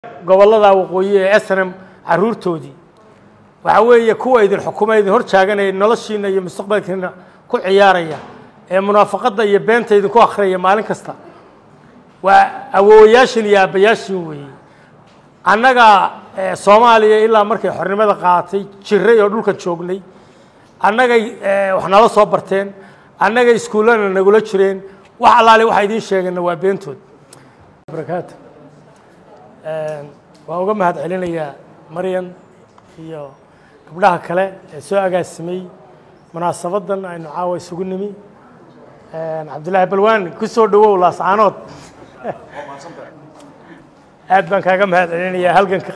gobolada waqooyi ee SNM caruurtoodii waxa weeye kuwa idin xukuumadda hor taaganay noloshiina iyo mustaqbalkiina ku ciyaaraya ee munaafaqada iyo beenta idin ku akhriya maalin kasta waa awooyaashin iyo abayaashin weeye annaga Soomaaliya ilaa markay xornimada qaadatay jiray oo dhulka joognay annaga wax nala soo barteen annaga iskuulana nagula jireen wax alaale waxa idin sheegana waa beentood barakaatu waan uga mahad celinayaa Maryan iyo gabdhaha kale ee soo agaasimay munaasabadan aynu caawa isugu nimi Cabdullaahi Balwaan ku soo dhawow laascaanood aad baan kaaga mahad celinayaa halganka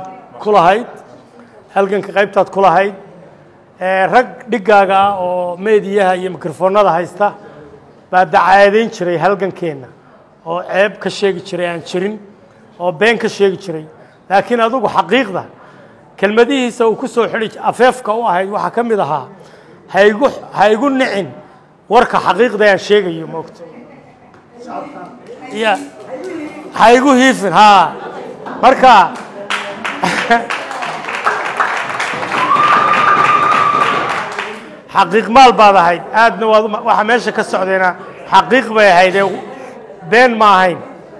qaybtaad ku lahayd rag dhigaaga oo meediyaha iyo mikrofoonada haysta baa dacaadeyn jiray halgankeena oo ceeb ka sheegi jiray aan jirin oo been ka sheegi jiray laakiin adigu xaqiiqda kelmadihiisa uu ku soo xidhi afeefka u ahayd waxa ka mid ahaa haygu nicin warka xaqiiqda aan sheegayo moogto ya haygu hiifin ha marka xaqiiq maal baad ahayd aadna waxa meesha ka socdeena xaqiiq bay ahayd been ma ahayn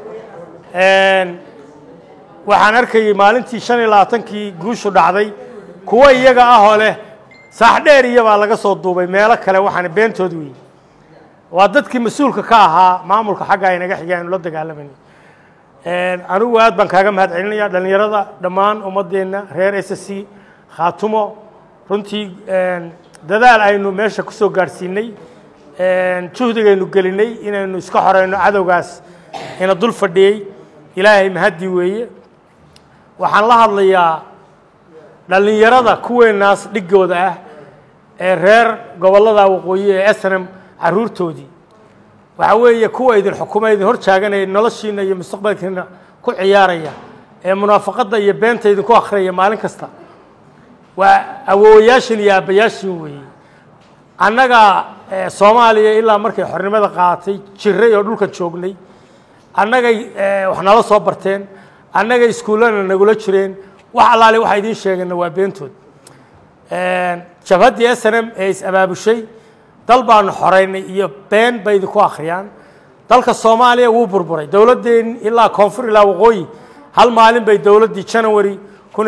waxaan arkay maalintii 25kii guushu dhacday kuwa iyaga ah oo leh sax dheer iyo baa laga soo duubay meelo kale waxaan beentood weey waa dadkii mas'uulka ka ahaa maamulka xagga ay naga xigeen la dagaalamayeen anigu aad baan kaaga mahad celinayaa dhalinyarada dhammaan ummadeena reer SSC khaatumo runtii dadaal aynu meesha ku soo gaarsiinay juhdigaynu gelinay inaynu iska xoreyno cadawgaas ina dul fadhiyay ilaahay mahadi weeye waxaan la hadlayaa dhalinyarada kuweenaas dhigooda ah ee reer gobolada waqooyi ee SNM caruurtoodii waxa weeye kuwa idin xukuumadda hor taaganay noloshiina iyo mustaqbalkiina ku ciyaaraya ee munaafaqada iyo beenta idin ku akhriya maalin kasta waa awooyaashin iyo abayaashin weeye annaga Soomaaliya ilaa markay xornimada qaadatay jiray oo dhulka joognay annaga wax nala soo barteen annaga iskuulana nagula jireen wax alaale waxa idin sheegana waa beentood jabhadii SNM ee is abaabushay dal baan xoreynay iyo been bay idin ku akhriyaan dalka Soomaaliya wuu burburay dawladeen ilaa koonfur ilaa waqooyi hal maalin bay dawladii January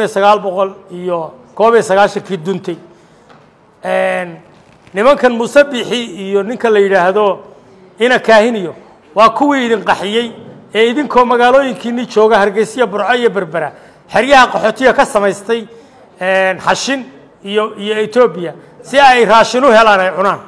1990 duntay nimankan musabixi iyo ninka la yiraahdo ina kaahiniyo waa kuwii idin qaxiyay ee idinkoo magaalooyinkiini jooga Hargeysa Burco iyo Berbera xeryaha qaxootiga ka samaystay xashin iyo Ethiopia si ay raashin u helaan ay cunaan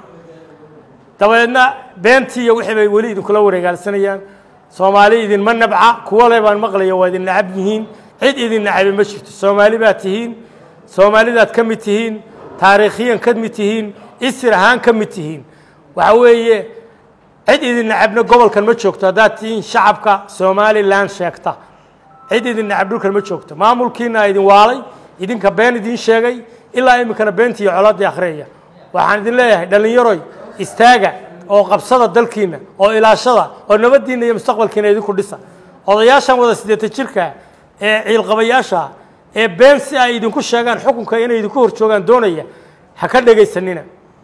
dabadeedna beentii iyo wixii bay wali idin kula wareegaalsanayaan Soomaali idin ma nabca kuwa leh baan maqlayo waa idin nacab yihiin cid idin nacab ma jirto Soomaali baa tihiin Soomaalidaad ka mid tihiin taariikhiyan ka mid tihiin isir ahaan ka mid tihiin waxa weeye cid idin nacabna gobolkan ma joogto hadaad tihiin shacabka Somaliland sheegta cid idin nacab dhulkan ma joogto maamulkiina idin waalay idinka been idin sheegay ilaa imikana beentii iyo colaadii akhriya waxaan idin leeyahay dhalinyaroy istaaga oo qabsada dalkiina oo ilaashada oo nabadiina iyo mustaqbalkiina idinku dhisa odayaashan wada 8 jirka ee ciilqabayaasha ee been si ay idinku sheegaan xukunka inay idinku hor joogaan doonaya ha ka dhageysanina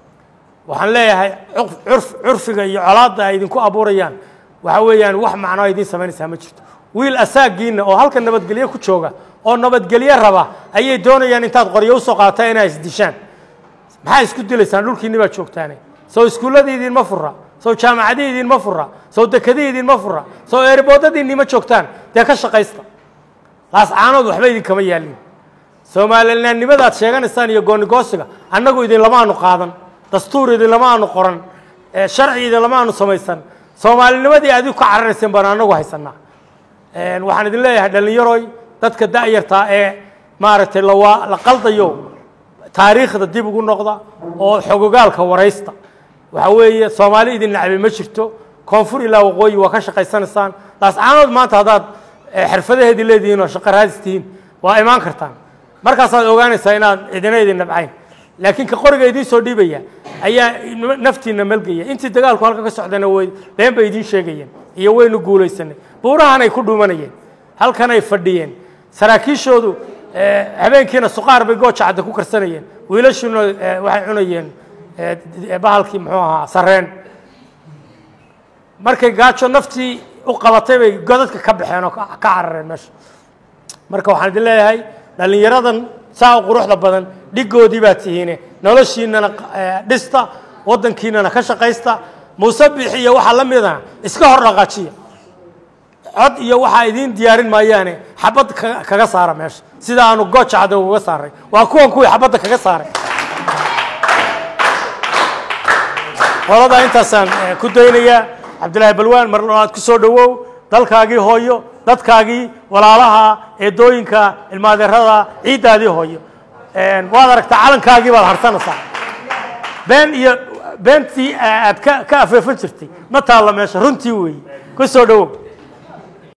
waxaan leeyahay curfiga iyo colaadda ay idinku abuurayaan waxa weeyaan wax macno ay idin sameynaysaa ma jirto wiil asaagiina oo halka nabadgelyo ku jooga oo nabadgelyo raba ayay doonayaan intaad qoryo u soo qaataa inay isdishaan maxay isku dilaysaan dhulkiina baa joogtaan soo iskuuladiidin ma furra soo jaamacadiidin ma furra soo dekadiidin ma furra soo eerboodadiin ma joogtaan de ka shaqaysta laascaanood waxba idin kama yaalin Soomaalilandnimadaad sheeganaysaan iyo goonigoosiga annagu idin lama aanu qaadan dastuur idin lama aanu qoran sharci idin lama aanu samaysan Soomaalinimadii aad ku cararayseen baan annagu haysanaa waxaan idin leeyahay dhalinyaroy dadka daayarta ee maaragtay la qaldayo taariikhda dib ugu noqda oo xogogaalka waraysta waxa weeye Soomaali idin nacbi ma jirto koonfur ilaa waqooyi waa ka shaqaysanaysaan laascaanood maanta hadaad xirfadaheedii leedihiin oo shaqo raadistiin waa imaan kartaan markaas aad ogaanaysaa inaad idin nabcayn laakiin ka qoriga idin soo dhiibaya ayaa naftiina malgaya intii dagaalku halka ka socdana way been bay idin sheegayeen iyo waynu guulaysanay buurahan ay ku dhuumanayeen halkan ay fadhiyeen saraakiishoodu habeenkiina suqaar bay gooja cadda ku karsanayeen wiilashuna waxay cunayeen bahalkii muxuu ahaa sareen markay gaajo naftii u qabatay bay godadka ka baxeen oo ka carareen meesha marka waxaan idin leeyahay dhalinyaradan saa quruxda badan dhigoodii baa tihiine noloshiinana dhista waddankiinana ka shaqaysta muuse biixi iyo waxa la mid ah iska hor dhaqaajiya cod iyo waxa idin diyaarin maayaane xabad kaga saara meesha sida aanu gooja cadda uga saaray waa kuwii xabadda kaga saaray qolada intaasaan ku daynayaa cabdilaahi balwaan mar labaad ku soo dhawow dalkaagii hooyo dadkaagii walaalaha eedooyinka ilmaadeerada ciiddaadii hooyo waad aragtaa calankaagii baad harsanaysaa beentii aad ka afeefan jirtay ma taalla meesha runtii weeye ku soo dhawow